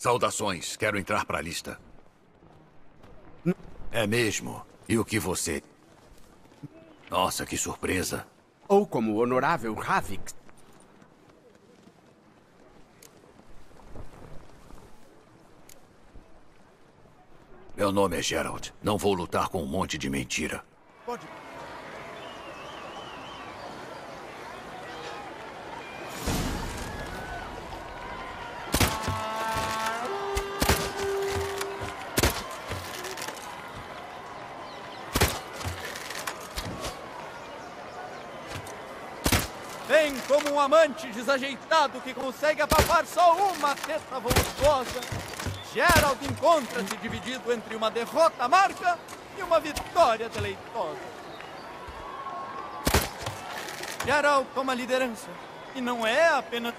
Saudações, quero entrar para a lista. É mesmo? E o que você... Nossa, que surpresa. Ou como o honorável Havix. Meu nome é Gerald. Não vou lutar com um monte de mentira. Pode... Vem como um amante desajeitado que consegue apalpar só uma teta voluptuosa. Gerald encontra-se dividido entre uma derrota amarga e uma vitória deleitosa. Gerald toma a liderança. E não é apenas...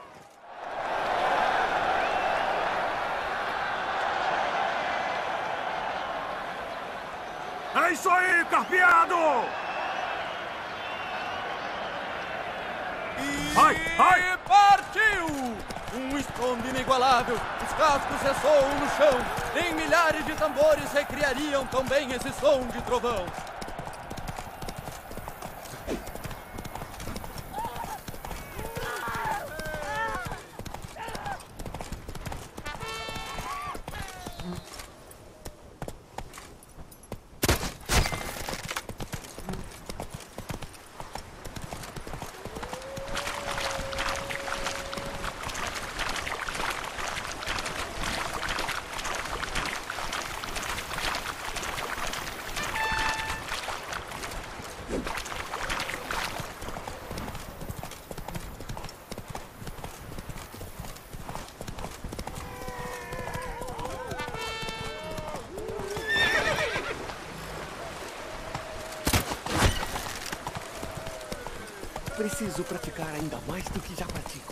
É isso aí, carpeado! E partiu! Um estrondo inigualável, os cascos ressoam no chão, nem milhares de tambores recriariam tão bem esse som de trovão. Preciso praticar ainda mais do que já pratico.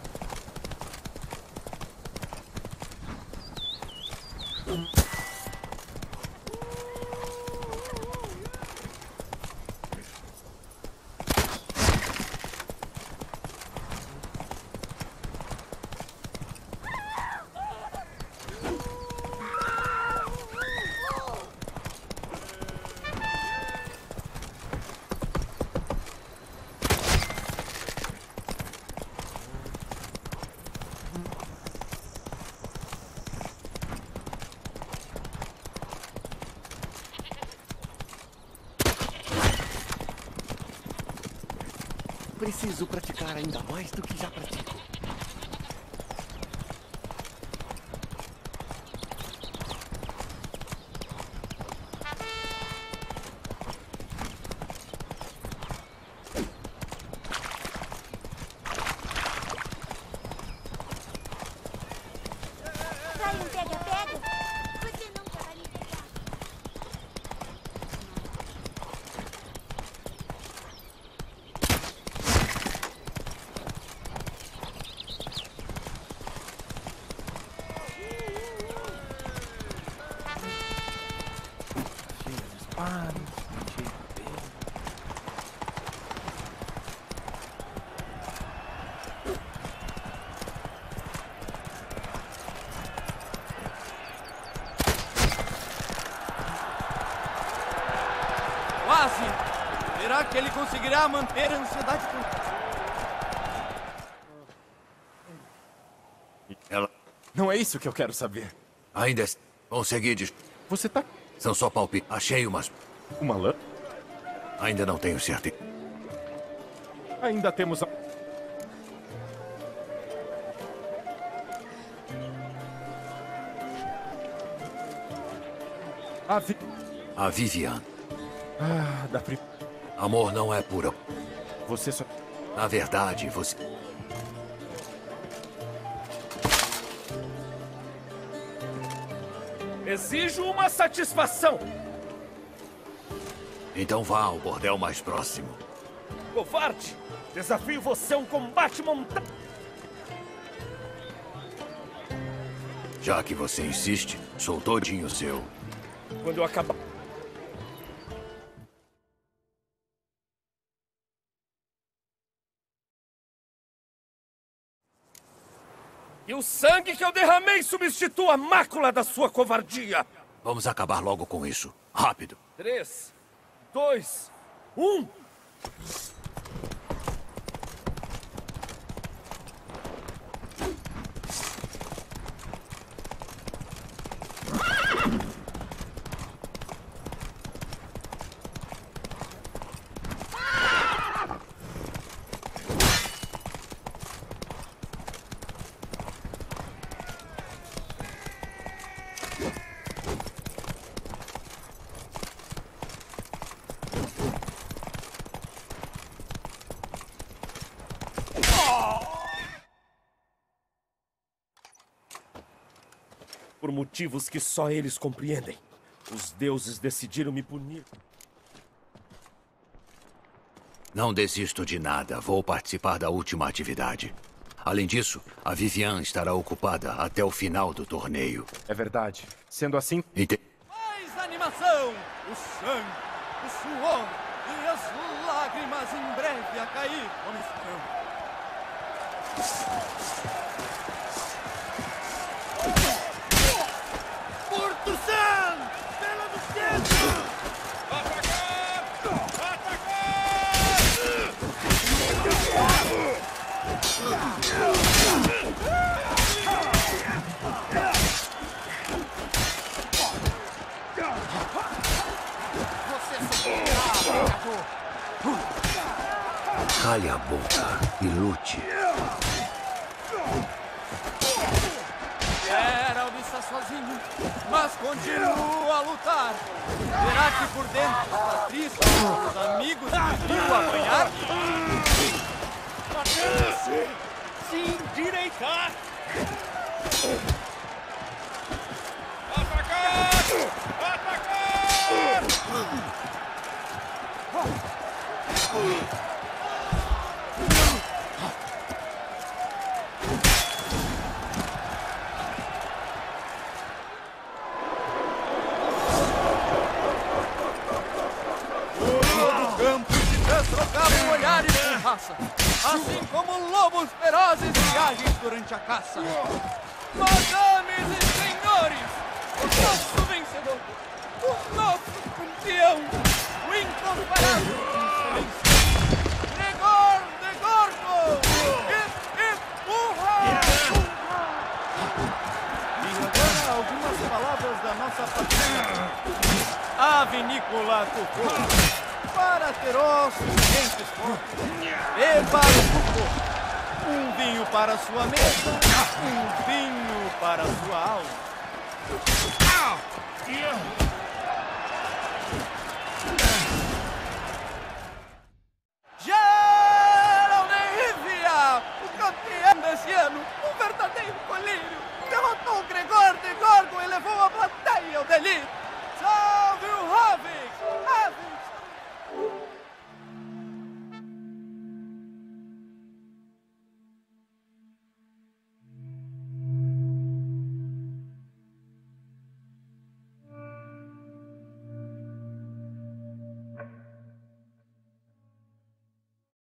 Preciso praticar ainda mais do que já pratico. Vai um pega-pega? Você nunca vai me pegar. Quase! Será que ele conseguirá manter a ansiedade? Ela Não é isso que eu quero saber. ainda consegui... Você tá... São só palpites. Achei umas... uma lã? Ainda não tenho certeza. Ainda temos... A Vivian. Ah, Amor não é puro. Você só... Na verdade, você... Exijo uma satisfação! Então vá ao bordel mais próximo. Covarde! Desafio você a um combate montado! Já que você insiste, sou todinho seu. Quando eu acabar... E o sangue que eu derramei substitua a mácula da sua covardia. Vamos acabar logo com isso. Rápido. 3, 2, 1. Por motivos que só eles compreendem, os deuses decidiram me punir. Não desisto de nada. Vou participar da última atividade. Além disso, a Vivian estará ocupada até o final do torneio. É verdade. Sendo assim, Mais animação! O sangue, o suor e as lágrimas em breve a cair como escampo. Porto-San! Pela do centro! Cale a boca e lute. Geralt está sozinho, mas continua a lutar. Será que por dentro está triste com os amigos que viu apanhar? Se endireitar! Todo campo se destrocavam olhares com raça, assim como lobos ferozes e ágeis durante a caça. Madames e senhores, o nosso vencedor, o nosso campeão, o incomparável Gregor de Gorgo! Urra! E agora algumas palavras da nossa patrulha. A vinícola Cucô. Para ter ossos e dentes fortes. E para o Cucô. Um vinho para sua mesa, um vinho para sua alma.